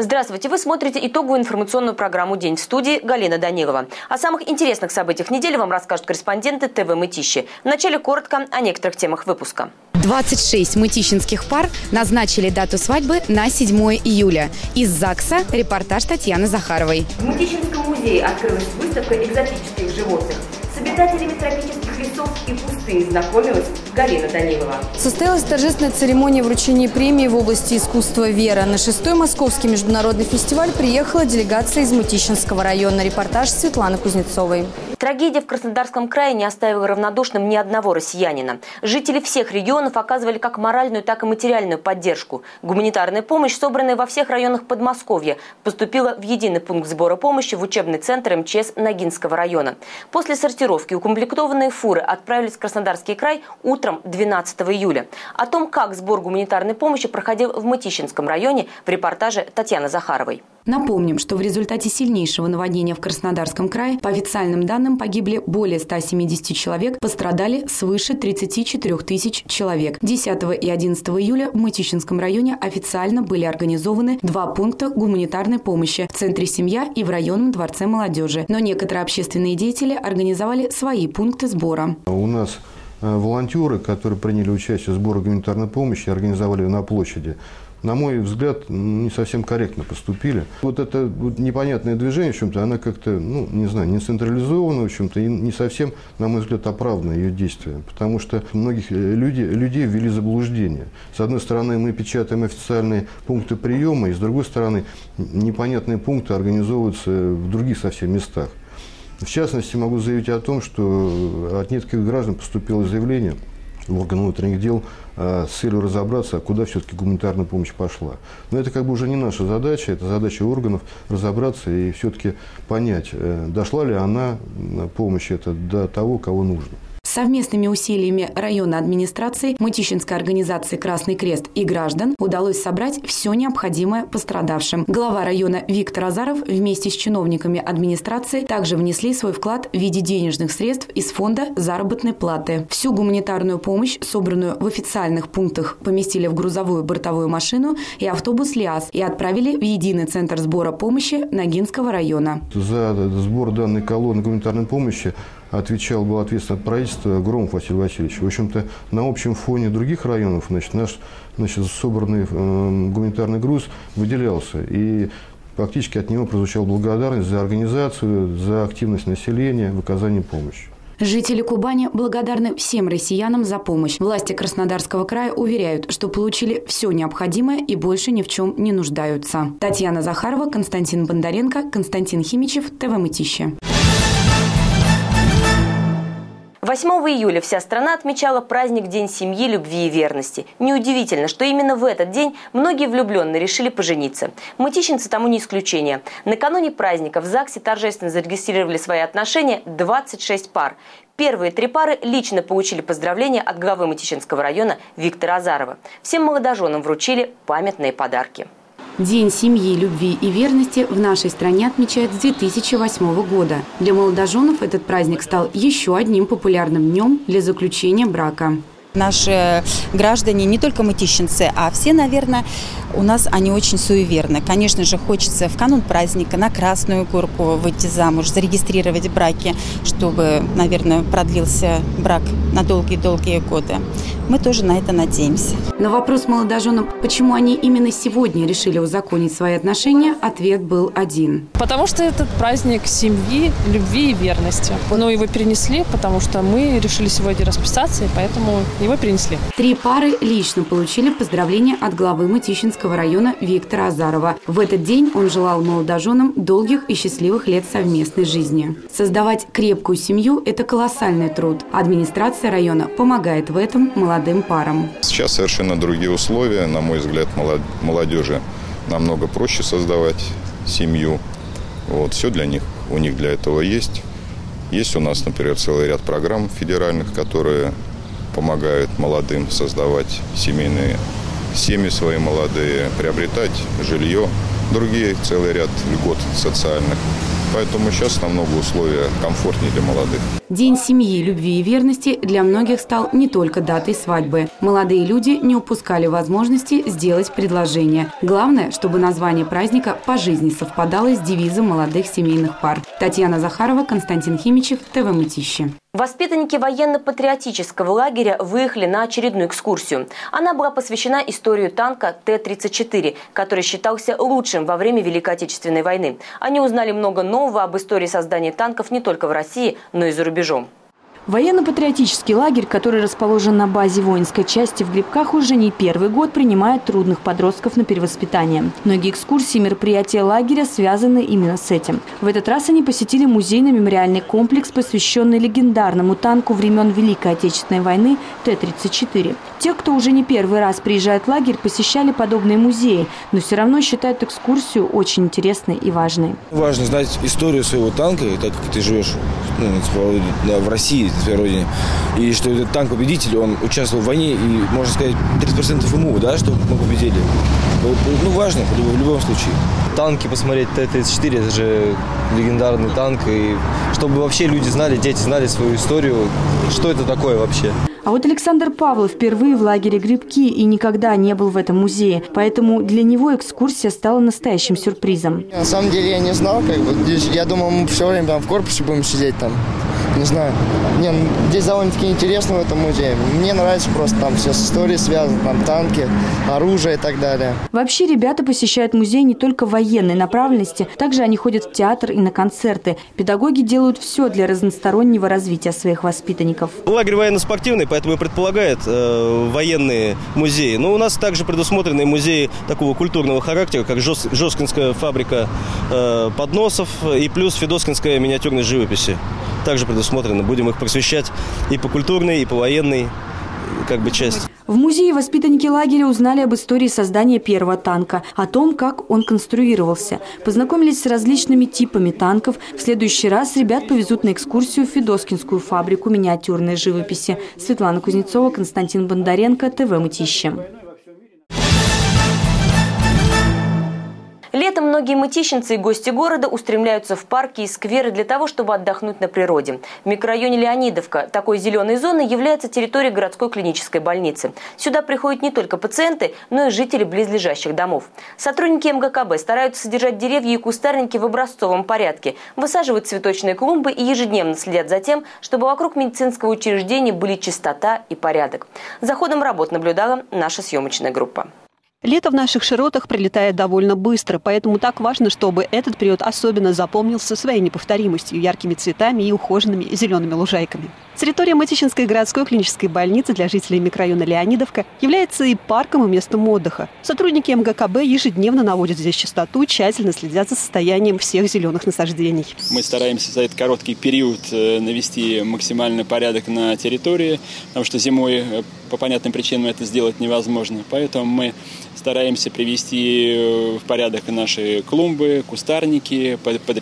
Здравствуйте! Вы смотрите итоговую информационную программу «День» в студии Галина Данилова. О самых интересных событиях недели вам расскажут корреспонденты ТВ «Мытищи». Вначале коротко о некоторых темах выпуска. 26 мытищинских пар назначили дату свадьбы на 7 июля. Из ЗАГСа репортаж Татьяны Захаровой. В Мытищинском музее открылась выставка экзотических животных. С обитателями тропических лесов и пустынь знакомилась Галина Данилова. Состоялась торжественная церемония вручения премии в области искусства «Вера». На 6-й Московский международный фестиваль приехала делегация из Мытищинского района. Репортаж Светланы Кузнецовой. Трагедия в Краснодарском крае не оставила равнодушным ни одного россиянина. Жители всех регионов оказывали как моральную, так и материальную поддержку. Гуманитарная помощь, собранная во всех районах Подмосковья, поступила в единый пункт сбора помощи в учебный центр МЧС Ногинского района. После сортировки укомплектованные фуры отправились в Краснодарский край утром 12 июля. О том, как сбор гуманитарной помощи проходил в Мытищинском районе, в репортаже Татьяны Захаровой. Напомним, что в результате сильнейшего наводнения в Краснодарском крае, по официальным данным, погибли более 170 человек, пострадали свыше 34 тысяч человек. 10 и 11 июля в Мытищинском районе официально были организованы 2 пункта гуманитарной помощи в центре «Семья» и в районном дворце молодежи. Но некоторые общественные деятели организовали свои пункты сбора. У нас волонтеры, которые приняли участие в сборе гуманитарной помощи, организовали ее на площади, на мой взгляд, не совсем корректно поступили. Вот это непонятное движение, в чем-то, она как-то, не знаю, не централизована, в чем-то, и не совсем, на мой взгляд, оправдано ее действия. Потому что многих людей ввели в заблуждение. С одной стороны, мы печатаем официальные пункты приема, и с другой стороны, непонятные пункты организовываются в других совсем местах. В частности, могу заявить о том, что от нескольких граждан поступило заявление в органы внутренних дел с целью разобраться, куда все-таки гуманитарная помощь пошла. Но это как бы уже не наша задача, это задача органов разобраться и все-таки понять, дошла ли она, помощь эта, до того, кого нужно. Совместными усилиями районной администрации, Мытищинской организации «Красный крест» и граждан удалось собрать все необходимое пострадавшим. Глава района Виктор Азаров вместе с чиновниками администрации также внесли свой вклад в виде денежных средств из фонда заработной платы. Всю гуманитарную помощь, собранную в официальных пунктах, поместили в грузовую бортовую машину и автобус «ЛиАЗ» и отправили в единый центр сбора помощи Ногинского района. За сбор данной колонны гуманитарной помощи был ответственен от правительства Громов Василий Васильевич. В общем-то, на общем фоне других районов наш собранный гуманитарный груз выделялся. И фактически от него прозвучала благодарность за организацию, за активность населения в оказании помощи. Жители Кубани благодарны всем россиянам за помощь. Власти Краснодарского края уверяют, что получили все необходимое и больше ни в чем не нуждаются. Татьяна Захарова, Константин Бондаренко, Константин Химичев, ТВ Мытищи. 8 июля вся страна отмечала праздник День семьи, любви и верности. Неудивительно, что именно в этот день многие влюбленные решили пожениться. Мытищинцы тому не исключение. Накануне праздника в ЗАГСе торжественно зарегистрировали свои отношения 26 пар. Первые 3 пары лично получили поздравления от главы Мытищинского района Виктора Азарова. Всем молодоженам вручили памятные подарки. День семьи, любви и верности в нашей стране отмечают с 2008 года. Для молодоженов этот праздник стал еще одним популярным днем для заключения брака. Наши граждане, не только мытищинцы, а все, наверное, у нас они очень суеверны. Конечно же, хочется в канун праздника на Красную Горку выйти замуж, зарегистрировать браки, чтобы, наверное, продлился брак на долгие-долгие годы. Мы тоже на это надеемся. На вопрос молодоженам, почему они именно сегодня решили узаконить свои отношения, ответ был один. Потому что этот праздник семьи, любви и верности. Но его перенесли, потому что мы решили сегодня расписаться, и поэтому его перенесли. 3 пары лично получили поздравления от главы Мытищинского района Виктора Азарова. В этот день он желал молодоженам долгих и счастливых лет совместной жизни. Создавать крепкую семью – это колоссальный труд. Администрация района помогает в этом молодым парам. Сейчас совершенно другие условия. На мой взгляд, молодежи намного проще создавать семью. Все у них для этого есть. Есть у нас, например, целый ряд программ федеральных, которые помогают молодым создавать семьи свои молодые, приобретать жилье, другие целый ряд льгот социальных. Поэтому сейчас намного условия комфортнее для молодых. День семьи, любви и верности для многих стал не только датой свадьбы. Молодые люди не упускали возможности сделать предложение. Главное, чтобы название праздника по жизни совпадало с девизом молодых семейных пар. Татьяна Захарова, Константин Химичев, ТВ Мытищи. Воспитанники военно-патриотического лагеря выехали на очередную экскурсию. Она была посвящена истории танка Т-34, который считался лучшим во время Великой Отечественной войны. Они узнали много нового об истории создания танков не только в России, но и за рубежом. Военно-патриотический лагерь, который расположен на базе воинской части в Грибках, уже не первый год принимает трудных подростков на перевоспитание. Многие экскурсии и мероприятия лагеря связаны именно с этим. В этот раз они посетили музейно-мемориальный комплекс, посвященный легендарному танку времен Великой Отечественной войны Т-34. Те, кто уже не первый раз приезжает в лагерь, посещали подобные музеи, но все равно считают экскурсию очень интересной и важной. Важно знать историю своего танка, так как ты живешь в России, в своей родине. И что этот танк-победитель, он участвовал в войне, и, можно сказать, 30% ему, да, что мы победили. Ну, важно в любом случае. Танки посмотреть, Т-34, это же легендарный танк. И чтобы вообще люди знали, дети знали свою историю, что это такое вообще. А вот Александр Павлов впервые в лагере Грибки и никогда не был в этом музее. Поэтому для него экскурсия стала настоящим сюрпризом. На самом деле я не знал, я думал, мы все время там в корпусе будем сидеть там. Не знаю. Здесь довольно-таки интересно в этом музее. Мне нравится просто там все с историей связано, там танки, оружие и так далее. Вообще ребята посещают музей не только военной направленности, также они ходят в театр и на концерты. Педагоги делают все для разностороннего развития своих воспитанников. Лагерь военно-спортивный, поэтому и предполагает военные музеи. Но у нас также предусмотрены музеи такого культурного характера, как Жоскинская фабрика подносов и плюс Федоскинская миниатюрной живописи. Также предусмотрено. Будем их просвещать и по культурной, и по военной части. В музее воспитанники лагеря узнали об истории создания первого танка, о том, как он конструировался. Познакомились с различными типами танков. В следующий раз ребят повезут на экскурсию в Федоскинскую фабрику миниатюрной живописи. Светлана Кузнецова, Константин Бондаренко, ТВ Мытищи. Летом многие мытищенцы и гости города устремляются в парки и скверы для того, чтобы отдохнуть на природе. В микрорайоне Леонидовка такой зеленой зоной является территория городской клинической больницы. Сюда приходят не только пациенты, но и жители близлежащих домов. Сотрудники МГКБ стараются содержать деревья и кустарники в образцовом порядке, высаживают цветочные клумбы и ежедневно следят за тем, чтобы вокруг медицинского учреждения были чистота и порядок. За ходом работ наблюдала наша съемочная группа. Лето в наших широтах прилетает довольно быстро, поэтому так важно, чтобы этот период особенно запомнился своей неповторимостью, яркими цветами и ухоженными зелеными лужайками. Территория Мытищинской городской клинической больницы для жителей микрорайона Леонидовка является и парком, и местом отдыха. Сотрудники МГКБ ежедневно наводят здесь чистоту, тщательно следят за состоянием всех зеленых насаждений. Мы стараемся за этот короткий период навести максимальный порядок на территории, потому что зимой по понятным причинам это сделать невозможно. Поэтому мы стараемся привести в порядок наши клумбы, кустарники,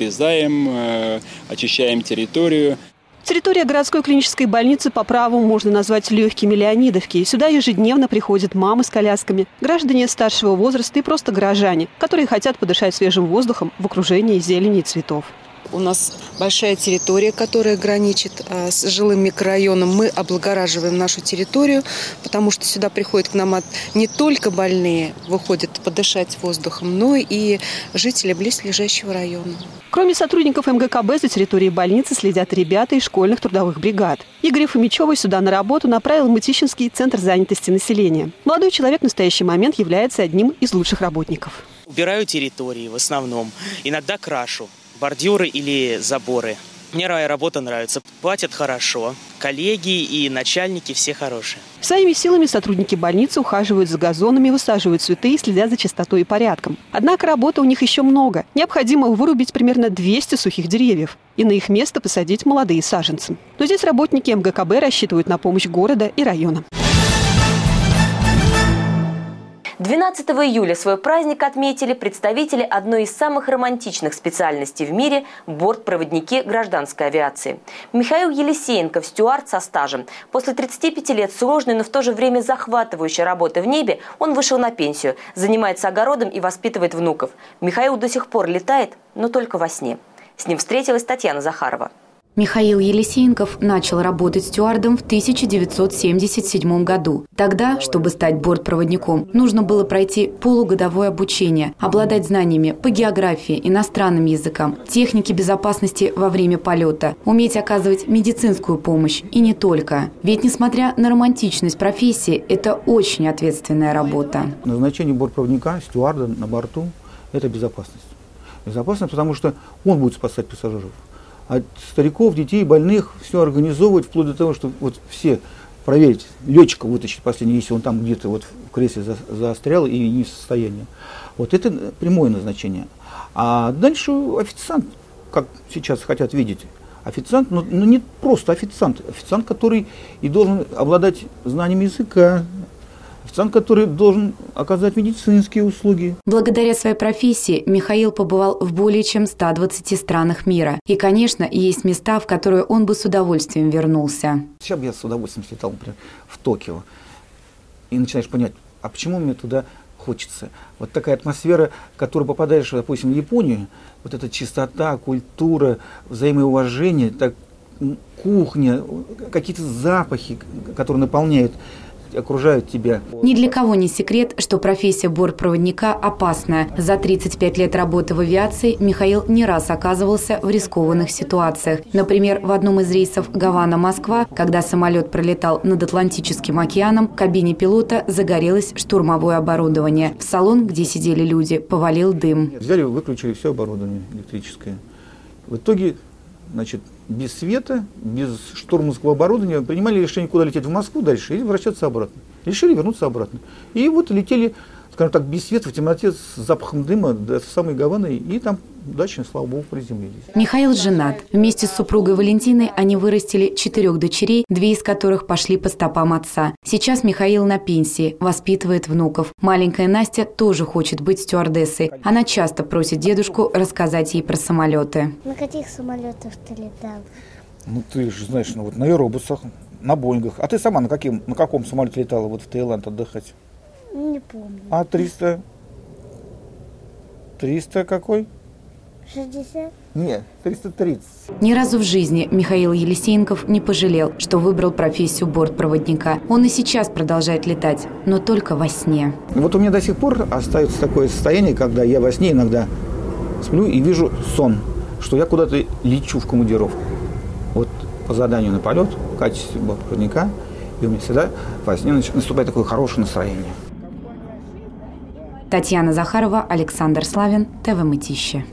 подрезаем, очищаем территорию. Территория городской клинической больницы по праву можно назвать легкими Леонидовки. Сюда ежедневно приходят мамы с колясками, граждане старшего возраста и просто горожане, которые хотят подышать свежим воздухом в окружении зелени и цветов. У нас большая территория, которая граничит с жилым микрорайоном. Мы облагораживаем нашу территорию, потому что сюда приходят к нам не только больные, выходят подышать воздухом, но и жители близлежащего района. Кроме сотрудников МГКБ, за территорией больницы следят ребята из школьных трудовых бригад. Игорь Фомичевой сюда на работу направил Мытищинский центр занятости населения. Молодой человек в настоящий момент является одним из лучших работников. Убираю территории в основном, иногда крашу бордюры или заборы. Мне моя работа нравится, платят хорошо, коллеги и начальники все хорошие. Своими силами сотрудники больницы ухаживают за газонами, высаживают цветы и следят за чистотой и порядком. Однако работы у них еще много. Необходимо вырубить примерно 200 сухих деревьев и на их место посадить молодые саженцы. Но здесь работники МГКБ рассчитывают на помощь города и района. 12 июля свой праздник отметили представители одной из самых романтичных специальностей в мире – бортпроводники гражданской авиации. Михаил Елисеенков – стюард со стажем. После 35 лет сложной, но в то же время захватывающей работы в небе он вышел на пенсию, занимается огородом и воспитывает внуков. Михаил до сих пор летает, но только во сне. С ним встретилась Татьяна Захарова. Михаил Елисеенков начал работать стюардом в 1977 году. Тогда, чтобы стать бортпроводником, нужно было пройти полугодовое обучение, обладать знаниями по географии, иностранным языкам, технике безопасности во время полета, уметь оказывать медицинскую помощь и не только. Ведь, несмотря на романтичность профессии, это очень ответственная работа. Назначение бортпроводника, стюарда на борту – это безопасность. Безопасность, потому что он будет спасать пассажиров. От стариков, детей, больных все организовывать, вплоть до того, что вот все проверить, летчика вытащить последний, если он там где-то вот в кресле застрял и не в состоянии. Вот это прямое назначение. А дальше официант, как сейчас хотят видеть, официант, но не просто официант, официант, который и должен обладать знанием языка, официант, который должен оказать медицинские услуги. Благодаря своей профессии Михаил побывал в более чем 120 странах мира. И, конечно, есть места, в которые он бы с удовольствием вернулся. Сейчас бы я с удовольствием слетал, например, в Токио. И начинаешь понимать, а почему мне туда хочется? Вот такая атмосфера, в которую попадаешь, допустим, в Японию, вот эта чистота, культура, взаимоуважение, так, кухня, какие-то запахи, которые наполняют, окружают тебя. Ни для кого не секрет, что профессия бортпроводника опасная. За 35 лет работы в авиации Михаил не раз оказывался в рискованных ситуациях. Например, в одном из рейсов Гавана-Москва, когда самолет пролетал над Атлантическим океаном, в кабине пилота загорелось штурмовое оборудование. В салон, где сидели люди, повалил дым. Взяли, выключили все оборудование электрическое. В итоге, значит, без света, без штурманского оборудования принимали решение, куда лететь, в Москву дальше и возвращаться обратно. Решили вернуться обратно. И вот летели, скажем так, без света, в темноте, с запахом дыма до самой Гаваны, и там удачно, слава богу, приземлились. Михаил женат. Вместе с супругой Валентиной они вырастили 4 дочерей, 2 из которых пошли по стопам отца. Сейчас Михаил на пенсии, воспитывает внуков. Маленькая Настя тоже хочет быть стюардессой. Она часто просит дедушку рассказать ей про самолеты. На каких самолетах ты летал? Ну, ты же знаешь, ну, вот на аэробусах, на Боингах. А ты сама на каком самолете летала вот в Таиланд отдыхать? Не помню. А 300? 300 какой? 60? Нет, 330. Ни разу в жизни Михаил Елисеенков не пожалел, что выбрал профессию бортпроводника. Он и сейчас продолжает летать, но только во сне. Вот у меня до сих пор остается такое состояние, когда я во сне иногда сплю и вижу сон, что я куда-то лечу в командировку. Вот по заданию на полет в качестве бортпроводника, и у меня всегда во сне наступает такое хорошее настроение. Татьяна Захарова, Александр Славин, ТВ Мытищи.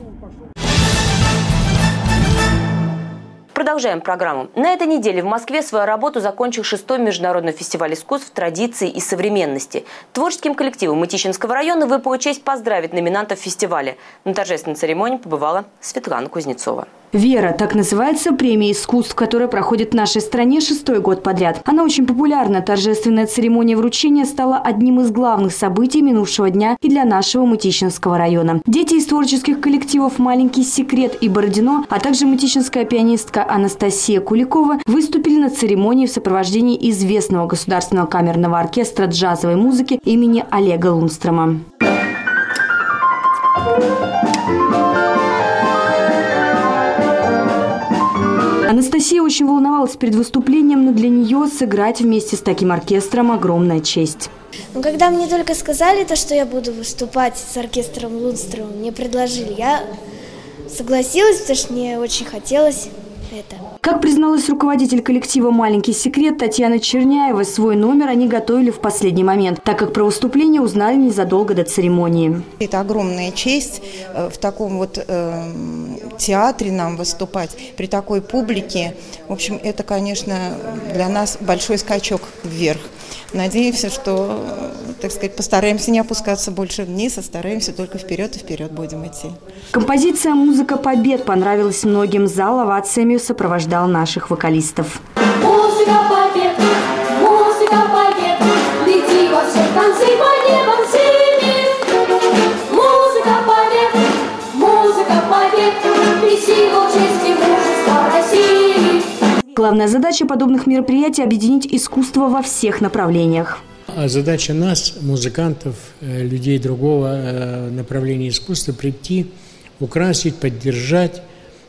Продолжаем программу. На этой неделе в Москве свою работу закончил 6-й международный фестиваль искусств, традиций и современности. Творческим коллективам Мытищинского района выпала честь поздравить номинантов фестиваля. На торжественной церемонии побывала Светлана Кузнецова. «Вера» – так называется премия искусств, которая проходит в нашей стране 6-й год подряд. Она очень популярна. Торжественная церемония вручения стала одним из главных событий минувшего дня и для нашего Мытищинского района. Дети из творческих коллективов «Маленький секрет» и «Бородино», а также мытищинская пианистка Анастасия Куликова выступили на церемонии в сопровождении известного государственного камерного оркестра джазовой музыки имени Олега Лунстрома. Анастасия очень волновалась перед выступлением, но для нее сыграть вместе с таким оркестром – огромная честь. Ну, когда мне только сказали, что я буду выступать с оркестром Лунстрома, мне предложили, я согласилась, потому что мне очень хотелось это. Как призналась руководитель коллектива «Маленький секрет» Татьяна Черняева, свой номер они готовили в последний момент, так как про выступление узнали незадолго до церемонии. Это огромная честь в таком вот театре нам выступать, при такой публике. В общем, это, конечно, для нас большой скачок вверх. Надеемся, что, так сказать, постараемся не опускаться больше вниз, а стараемся только вперед и вперед будем идти. Композиция «Музыка побед» понравилась многим. Зал овациями сопровождал наших вокалистов. Музыка побед, лети во все танцы по небам, силу жизни, мужества России. Главная задача подобных мероприятий – объединить искусство во всех направлениях. А задача нас, музыкантов, людей другого направления искусства, прийти, украсить, поддержать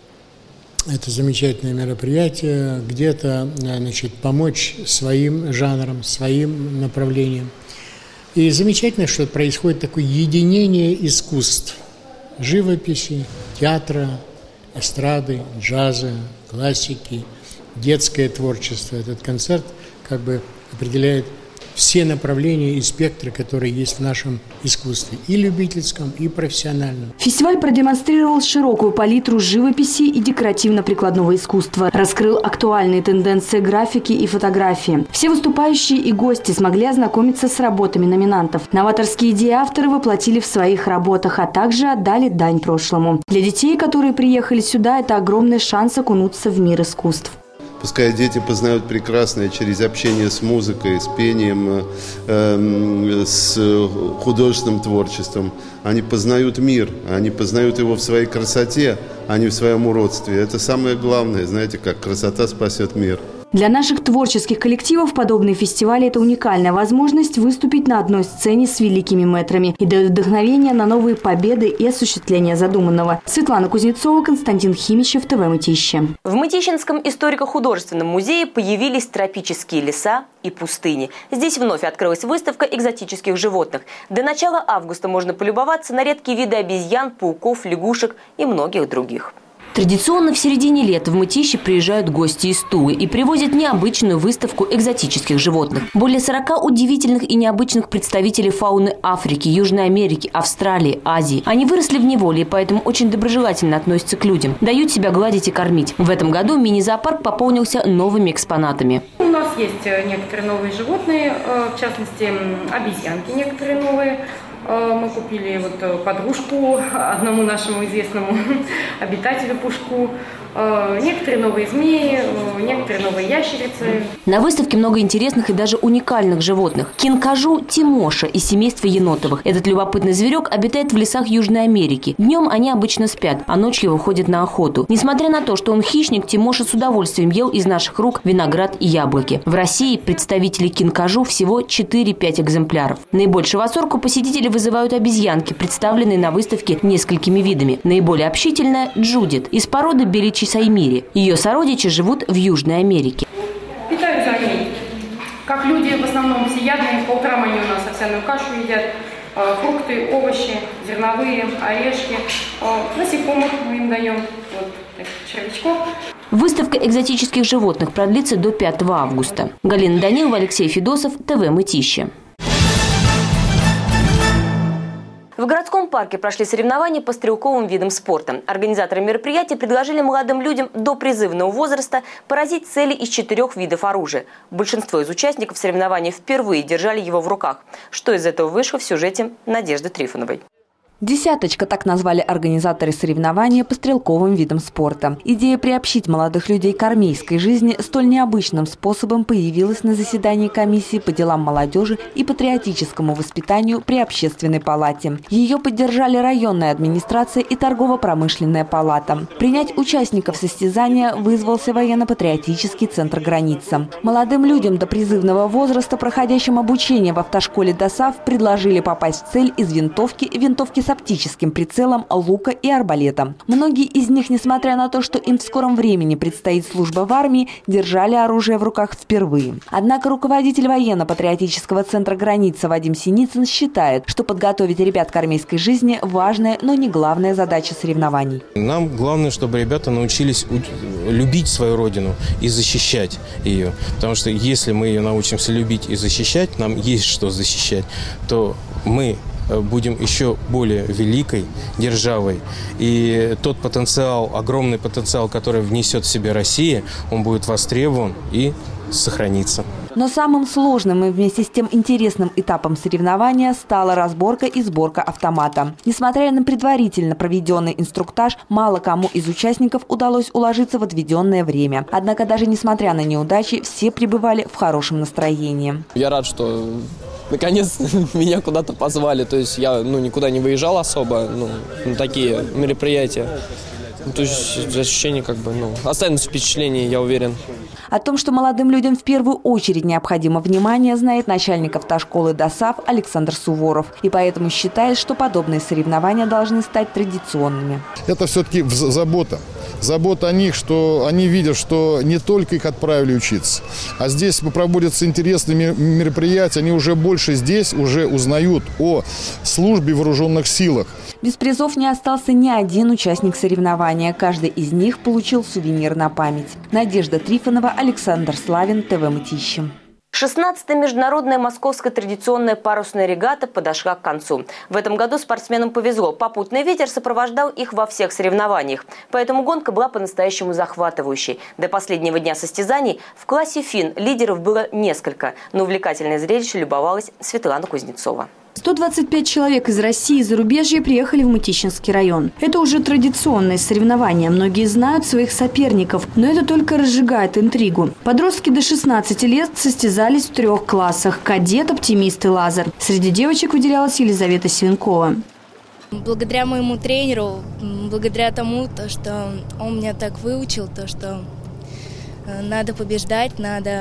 это замечательное мероприятие, где-то, значит, помочь своим жанрам, своим направлениям. И замечательно, что происходит такое единение искусств, живописи, театра, эстрады, джаза, классики, детское творчество. Этот концерт как бы определяет все направления и спектры, которые есть в нашем искусстве, и любительском, и профессиональном. Фестиваль продемонстрировал широкую палитру живописи и декоративно-прикладного искусства, раскрыл актуальные тенденции графики и фотографии. Все выступающие и гости смогли ознакомиться с работами номинантов. Новаторские идеи авторы воплотили в своих работах, а также отдали дань прошлому. Для детей, которые приехали сюда, это огромный шанс окунуться в мир искусств. Пускай дети познают прекрасное через общение с музыкой, с пением, с художественным творчеством. Они познают мир, они познают его в своей красоте, а не в своем уродстве. Это самое главное, знаете, как красота спасет мир. Для наших творческих коллективов подобные фестивали – это уникальная возможность выступить на одной сцене с великими мэтрами и дают вдохновение на новые победы и осуществление задуманного. Светлана Кузнецова, Константин Химичев, ТВ «Мытищи». В Мытищинском историко-художественном музее появились тропические леса и пустыни. Здесь вновь открылась выставка экзотических животных. До начала августа можно полюбоваться на редкие виды обезьян, пауков, лягушек и многих других. Традиционно в середине лета в Мытищи приезжают гости из Тулы и привозят необычную выставку экзотических животных. Более 40 удивительных и необычных представителей фауны Африки, Южной Америки, Австралии, Азии. Они выросли в неволе и поэтому очень доброжелательно относятся к людям, дают себя гладить и кормить. В этом году мини-зоопарк пополнился новыми экспонатами. У нас есть некоторые новые животные, в частности обезьянки некоторые новые. Мы купили вот подружку одному нашему известному обитателю Пушку, некоторые новые змеи, некоторые новые ящерицы. На выставке много интересных и даже уникальных животных. Кинкажу Тимоша из семейства енотовых. Этот любопытный зверек обитает в лесах Южной Америки. Днем они обычно спят, а ночью выходят на охоту. Несмотря на то, что он хищник, Тимоша с удовольствием ел из наших рук виноград и яблоки. В России представителей кинкажу всего 4-5 экземпляров. Наибольший восторг у посетителей вызывают обезьянки, представленные на выставке несколькими видами. Наиболее общительная – Джудит из породы беличий саймири. Ее сородичи живут в Южной Америке. Питаются они, как люди, в основном всеядные. По утрам они у нас овсяную кашу едят, фрукты, овощи, зерновые, орешки. Насекомых мы им даем, вот таких червячков. Выставка экзотических животных продлится до 5 августа. Галина Данилова, Алексей Федосов, ТВ «Мытищи». В городском парке прошли соревнования по стрелковым видам спорта. Организаторы мероприятия предложили молодым людям до призывного возраста поразить цели из 4 видов оружия. Большинство из участников соревнований впервые держали его в руках. Что из этого вышло в сюжете Надежды Трифоновой. «Десяточка» – так назвали организаторы соревнования по стрелковым видам спорта. Идея приобщить молодых людей к армейской жизни столь необычным способом появилась на заседании комиссии по делам молодежи и патриотическому воспитанию при Общественной палате. Ее поддержали районная администрация и торгово-промышленная палата. Принять участников состязания вызвался военно-патриотический центр «Граница». Молодым людям до призывного возраста, проходящим обучение в автошколе ДОСАВ, предложили попасть в цель из винтовки с оптическим прицелом, лука и арбалета. Многие из них, несмотря на то, что им в скором времени предстоит служба в армии, держали оружие в руках впервые. Однако руководитель военно-патриотического центра «Граница» Вадим Синицын считает, что подготовить ребят к армейской жизни – важная, но не главная задача соревнований. Нам главное, чтобы ребята научились любить свою родину и защищать ее. Потому что если мы ее научимся любить и защищать, нам есть что защищать, то мы будем еще более великой державой. И тот потенциал, огромный потенциал, который внесет в себя Россия, он будет востребован и сохранится. Но самым сложным и вместе с тем интересным этапом соревнования стала разборка и сборка автомата. Несмотря на предварительно проведенный инструктаж, мало кому из участников удалось уложиться в отведенное время. Однако даже несмотря на неудачи, все пребывали в хорошем настроении. Я рад, что наконец меня куда-то позвали. То есть я никуда не выезжал особо на такие мероприятия. То есть ощущение останется впечатление, я уверен. О том, что молодым людям в первую очередь необходимо внимание, знает начальник автошколы ДОСААФ Александр Суворов. И поэтому считает, что подобные соревнования должны стать традиционными. Это все-таки забота. Забота о них, что они видят, что не только их отправили учиться, а здесь проводятся интересные мероприятия, они уже больше здесь уже узнают о службе в вооруженных силах. Без призов не остался ни один участник соревнования. Каждый из них получил сувенир на память. Надежда Трифонова, Александр Славин, ТВ Мытищи. 16-я международная московская традиционная парусная регата подошла к концу. В этом году спортсменам повезло. Попутный ветер сопровождал их во всех соревнованиях. Поэтому гонка была по-настоящему захватывающей. До последнего дня состязаний в классе фин лидеров было несколько. Но увлекательное зрелище любовалась Светлана Кузнецова. 125 человек из России и зарубежья приехали в Мытищинский район. Это уже традиционные соревнования. Многие знают своих соперников, но это только разжигает интригу. Подростки до 16 лет состязались в 3 классах – кадет, оптимист и лазер. Среди девочек выделялась Елизавета Свинкова. Благодаря моему тренеру, благодаря тому, что он меня так выучил, что надо побеждать,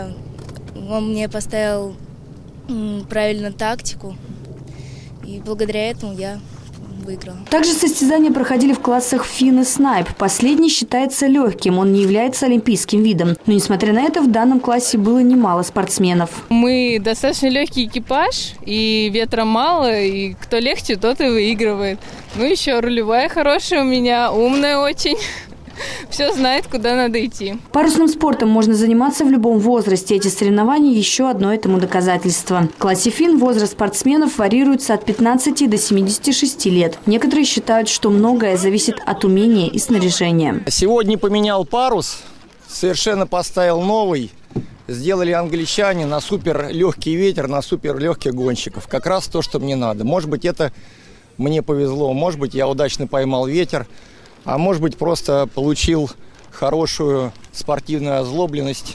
он мне поставил правильную тактику. И благодаря этому я выиграла. Также состязания проходили в классах фин и снайп. Последний считается легким, он не является олимпийским видом. Но несмотря на это, в данном классе было немало спортсменов. Мы достаточно легкий экипаж, и ветра мало, и кто легче, тот и выигрывает. Ну еще рулевая хорошая у меня, умная очень. Все знает, куда надо идти. Парусным спортом можно заниматься в любом возрасте. Эти соревнования – еще одно этому доказательство. В классе фин возраст спортсменов варьируется от 15 до 76 лет. Некоторые считают, что многое зависит от умения и снаряжения. Сегодня поменял парус, совершенно поставил новый. Сделали англичане на супер легкий ветер, на супер легких гонщиков. Как раз то, что мне надо. Может быть, это мне повезло. Может быть, я удачно поймал ветер. А может быть, просто получил хорошую спортивную озлобленность,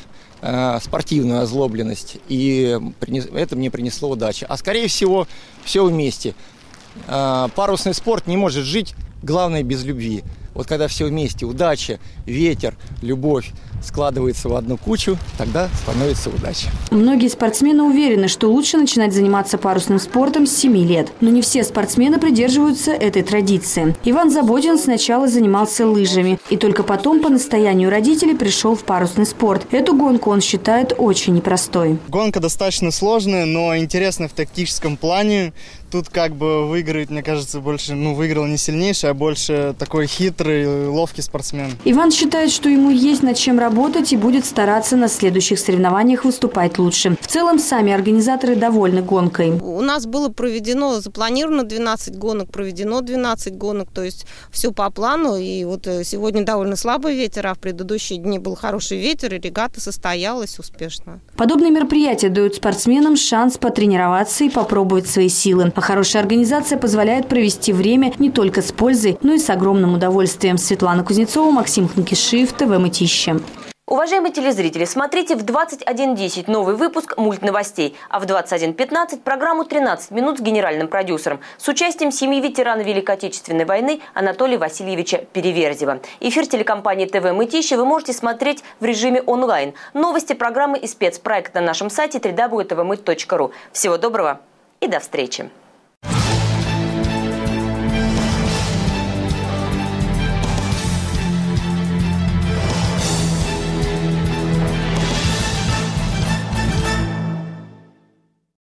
и это мне принесло удачу. А скорее всего, все вместе. Парусный спорт не может жить, главное, без любви. Вот когда все вместе, удача, ветер, любовь складывается в одну кучу, тогда становится удача. Многие спортсмены уверены, что лучше начинать заниматься парусным спортом с 7 лет. Но не все спортсмены придерживаются этой традиции. Иван Заботин сначала занимался лыжами. И только потом по настоянию родителей пришел в парусный спорт. Эту гонку он считает очень непростой. Гонка достаточно сложная, но интересная в тактическом плане. Тут выиграет, мне кажется, больше, выиграл не сильнейший, а больше такой хитрый, ловкий спортсмен. Иван считает, что ему есть над чем работать и будет стараться на следующих соревнованиях выступать лучше. В целом, сами организаторы довольны гонкой. У нас было запланировано 12 гонок, проведено 12 гонок, то есть все по плану. И вот сегодня довольно слабый ветер, а в предыдущие дни был хороший ветер, и регата состоялась успешно. Подобные мероприятия дают спортсменам шанс потренироваться и попробовать свои силы. А хорошая организация позволяет провести время не только с пользой, но и с огромным удовольствием. Светлана Кузнецова, Максим Ханкишиев, ТВ Мытищи. Уважаемые телезрители, смотрите в 21:10 новый выпуск мультновостей, а в 21:15 программу «13 минут» с генеральным продюсером с участием 7 ветерана Великой Отечественной войны Анатолия Васильевича Переверзева. Эфир телекомпании ТВ Мытищи вы можете смотреть в режиме онлайн. Новости, программы и спецпроект на нашем сайте www.tvmyt.ru. Всего доброго и до встречи!